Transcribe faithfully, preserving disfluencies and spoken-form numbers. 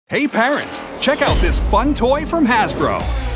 Hey parents, check out this fun toy from Hasbro.